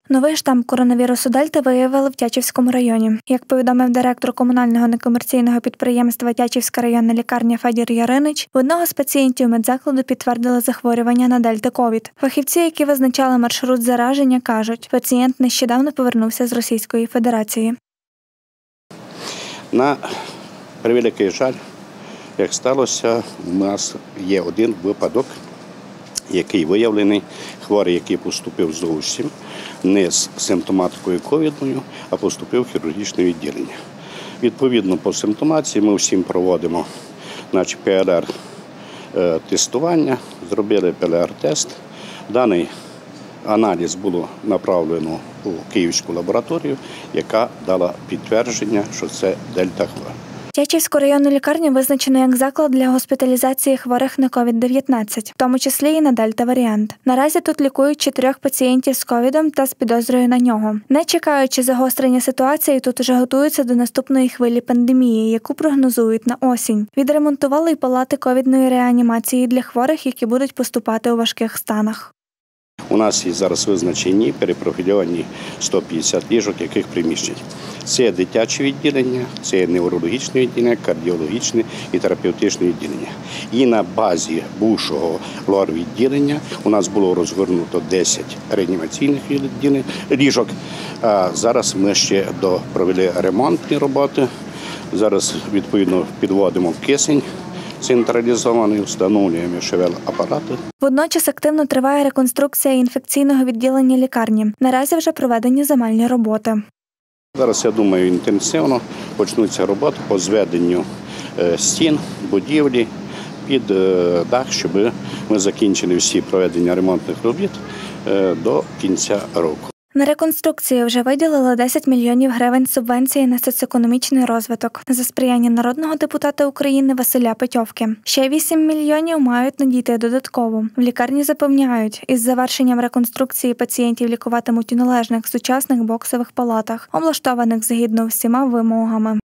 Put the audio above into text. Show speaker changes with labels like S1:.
S1: Новий штам коронавірусу Дельта виявили в Тячівському районі. Як повідомив директор комунального некомерційного підприємства Тячівська районна лікарня Федір Яринич, в одного з пацієнтів медзакладу підтвердили захворювання на дельта-ковід. Фахівці, які визначали маршрут зараження, кажуть, пацієнт нещодавно повернувся з Російської Федерації.
S2: На превеликий жаль, як сталося, у нас є один випадок, який виявлений, хворий, який поступив зовсім не з симптоматикою ковідною, а поступив в хірургічне відділення. Відповідно, по симптоматиці ми всім проводимо ПЛР-тестування, зробили ПЛР-тест. Даний аналіз було направлено у Київську лабораторію, яка дала підтвердження, що це дельта-хвороба.
S1: Тячівську районну лікарню визначено як заклад для госпіталізації хворих на COVID-19, в тому числі і на дельта-варіант. Наразі тут лікують 4 пацієнтів з ковідом та з підозрою на нього. Не чекаючи загострення ситуації, тут уже готуються до наступної хвилі пандемії, яку прогнозують на осінь. Відремонтували й палати ковідної реанімації для хворих, які будуть поступати у важких станах.
S2: У нас є зараз визначені перепрофільовані 150 ліжок, яких приміщень. Це дитяче відділення, це неврологічне відділення, кардіологічне і терапевтичне відділення. І на базі бувшого лор-відділення у нас було розгорнуто 10 реанімаційних ліжок. А зараз ми ще провели ремонтні роботи. Зараз, відповідно, підводимо кисень централізований, встановлюємо ШВЛ-апарати.
S1: Водночас активно триває реконструкція інфекційного відділення лікарні. Наразі вже проведені земельні роботи.
S2: Зараз, я думаю, інтенсивно почнуться роботи по зведенню стін, будівлі під дах, щоб ми закінчили всі проведення ремонтних робіт до кінця року.
S1: На реконструкцію вже виділили 10 мільйонів гривень субвенції на соціоекономічний розвиток за сприяння народного депутата України Василя Петьовки. Ще 8 мільйонів мають надійти додатково. В лікарні запевняють, із завершенням реконструкції пацієнтів лікуватимуть у належних сучасних боксових палатах, облаштованих згідно всіма вимогами.